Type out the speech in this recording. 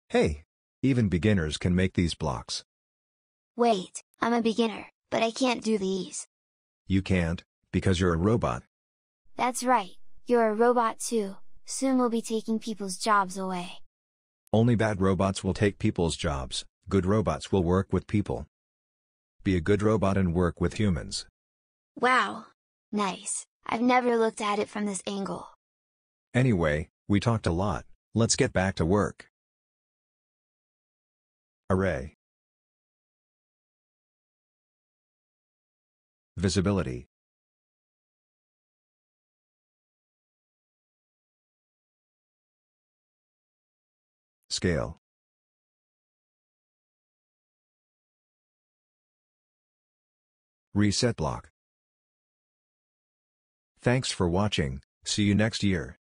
Hey! Even beginners can make these blocks. Wait, I'm a beginner, but I can't do these. You can't, because you're a robot. That's right, you're a robot too, soon we'll be taking people's jobs away. Only bad robots will take people's jobs, good robots will work with people. Be a good robot and work with humans. Wow! Nice, I've never looked at it from this angle. Anyway, we talked a lot, let's get back to work. Array. Visibility. Scale. Reset block. Thanks for watching, see you next year.